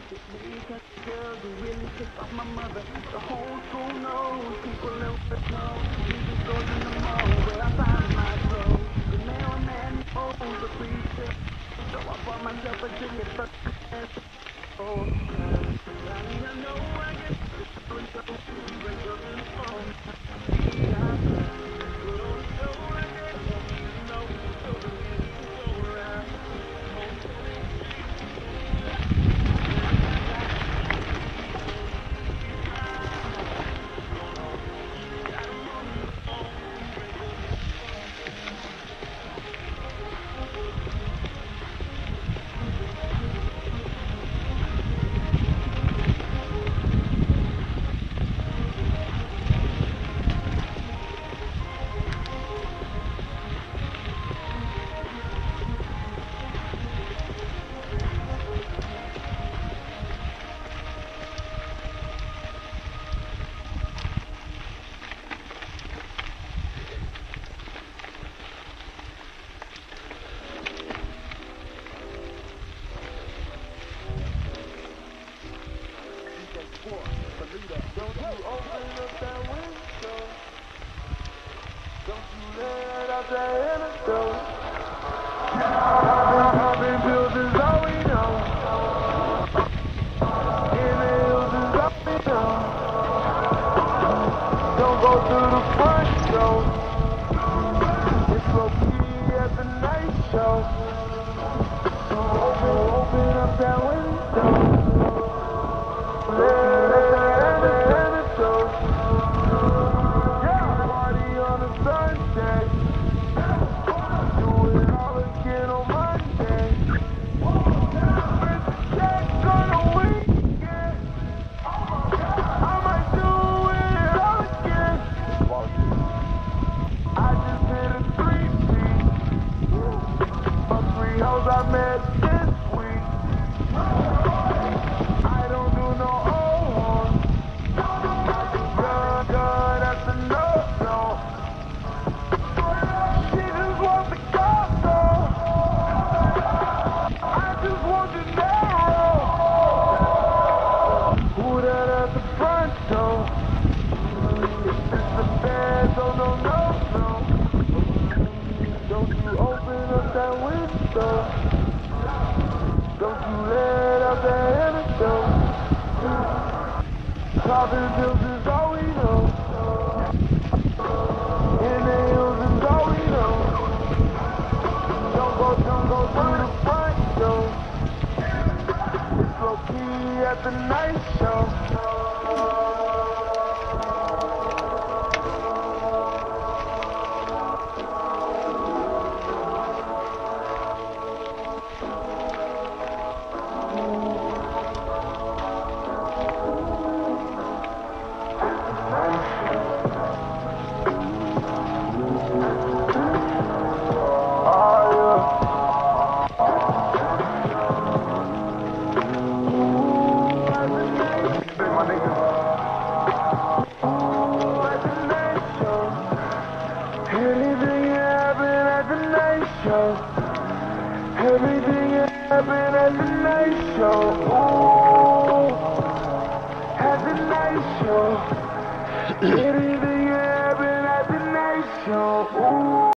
Because girls who really pissed off my mother. The whole school knows, people in the know. Jesus goes in the mall where I find my clothes. The mailman knows the preacher. So I bought myself a ticket for oh, I know I get don't you open up that window. Don't you let out that antidote. Popping pills is all we know. Inhales is all we know. Don't go through the front door. It's low key at the night show. So open up that window. I met this week. I don't do no old gun at the no. She just wants the gospel. I just want the narrow. Who that at the front door? It's the bed, so no. Don't you open up that window. Don't you let out that antidote. Popping pills is all we know. Inhales is all we know. Don't go through the front door. It's low key at the night show. Everything happened at the night show. Ooh, at the night show. Everything happened at the night show. Ooh.